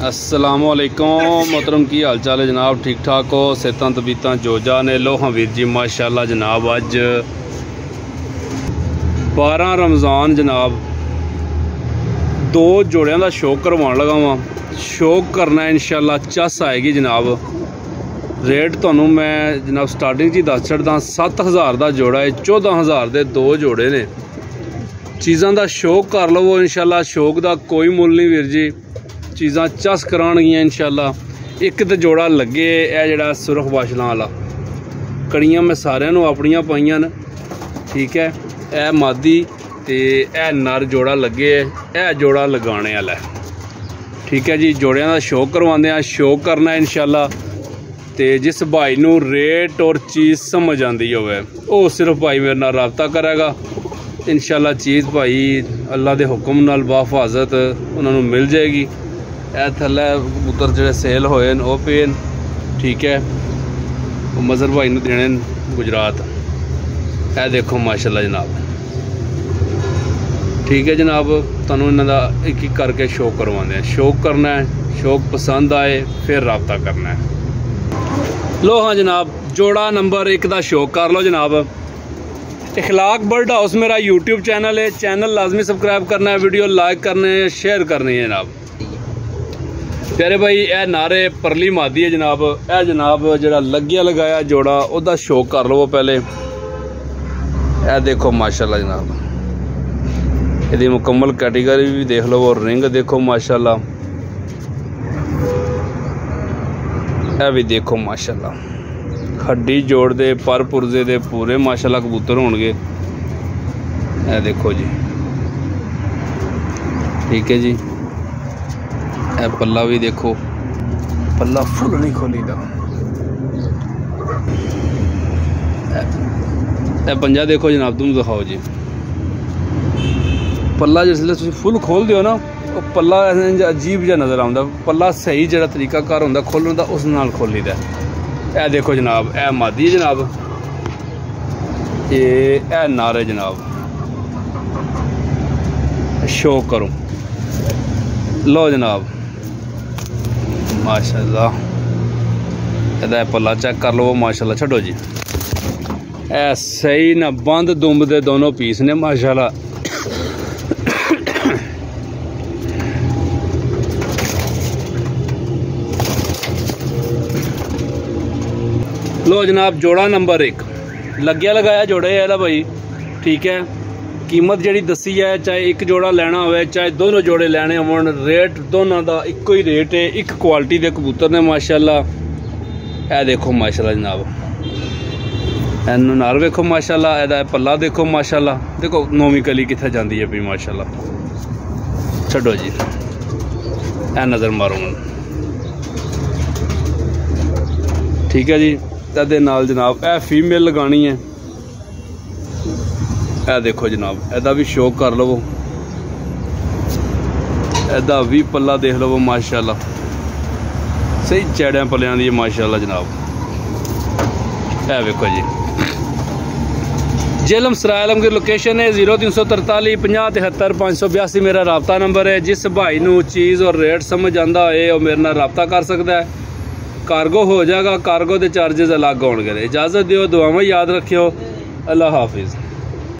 अस्सलामुअलैकुम मोहतरम, की हाल चाल है जनाब? ठीक ठाक हो? सेहतां तबीयतां जोजा ने? लो हाँ वीर जी माशाल्लाह जनाब, अज 12 रमज़ान जनाब, 2 जोड़ियां का शौक करवाने लगा वा। शौक करना है इंशाल्लाह, चस आएगी जनाब। रेट तो मैं जनाब स्टार्टिंग ही दस छड़दा। 7000 का जोड़ा है, 14000 के 2 जोड़े ने। चीज़ों का शौक कर लवो इंशाल्लाह, शौक का कोई मुल नहीं वीर जी। चीज़ां चस करानगियां इंशाल्लाह। एक तो जोड़ा लगे है जड़ा सुरख बाशलां वाला, कड़ियां मैं सारियां नूं अपनियां पाइयां न, ठीक है। ए मादी ते ए नर जोड़ा लगे है, जोड़ा लगाने वाला है, ठीक है जी। जोड़ियां का शौक करवाते हैं, शौक करना है इंशाल्लाह। तो जिस भाई नूं रेट और चीज़ समझ आती होवे वो सिर्फ भाई मेरे नाल राबता करेगा इंशाल्लाह। चीज़ भाई अल्लाह के हुक्म नाल बाफाजत उन्होंने मिल जाएगी। ए थल्ले कबूतर जो सेल होए वो पे, ठीक है। वो मजहर भाई ने देने गुजरात। ए देखो माशाल्लाह जनाब, ठीक है जनाब। तुहानूं इन्हां दा एक एक करके शौक करवाते हैं। शौक करना है, शौक पसंद आए फिर राबता करना है। लो हाँ जनाब, जोड़ा नंबर 1 का शौक कर लो जनाब। इखलाक बर्ड हाउस मेरा यूट्यूब चैनल है, चैनल लाजमी सब्सक्राइब करना है, वीडियो लाइक करने है, शेयर करनी है जनाब। प्यारे भाई ए नारे परली मादी है जनाब। ए जनाब जरा लग्या लगाया जोड़ा ओदा शौक कर लो पहले। ए देखो माशाल्लाह जनाब, यदि मुकम्मल कैटेगरी भी देख लो, और रिंग देखो माशाल्लाह। ए भी देखो माशाल्लाह, हड्डी जोड़ दे पर पुरजे दे पूरे माशाल्लाह कबूतर होंगे। ए देखो जी, ठीक है जी। ए पल्ला भी देखो, पल्ला फुल नहीं खोली दा। ए पंजा देखो जनाब, तुम दिखाओ जी। पल्ला जिसले तुम फुल खोल दियो ना, वो पल्ला अजीब जहा नज़र आता। पल्ला सही जो तरीकाकार होंदा खोलने का उस नाल खोली दा। ए देखो जनाब, ए मादी जनाब, ए नार है जनाब। शौक करो, लो जनाब माशाल्लाह। एदा पल्ला चेक कर लो माशाल्लाह। छड़ो जी, ए सही ना बंद दुम्ब दे दोनों पीस ने माशाल्लाह। लो जनाब, जोड़ा नंबर 1 लग्या लगाया जोड़ा है भाई, ठीक है। कीमत जी दसी है, चाहे एक जोड़ा लेना हो चाहे दोनों जोड़े लेने हो, रेट दोनों का एको ही रेट है। एक क्वालिटी के कबूतर ने माशाल्लाह। ए देखो माशाल्लाह जनाब, एन नार वेखो माशाल्लाह। एदा पल्ला देखो माशाल्लाह। देखो नौवीं कली कित्थे जाती है भी माशाल्लाह। छड्डो जी, ए नज़र मारो मन, ठीक है जी। एदे नाल जनाब ए फीमेल लगानी है। ए देखो जनाब, एदा भी शौक कर लवो, एदा भी पल्ला देख लवो माशाल्लाह। सही चैड़ियां पल्लियां दी माशाल्लाह जनाब। ए देखो जी, जेलम सरायलम की लोकेशन है 0343 50 73 582 मेरा राबता नंबर है। जिस भाई नूं चीज़ और रेट समझ आंदा होए वो मेरे नाल राबता कर सकता है। कार्गो हो जाएगा, कार्गो के चार्जेस अलग होणगे। इजाज़त दिओ, दुआवां याद रखियो। अल्लाह हाफिज़।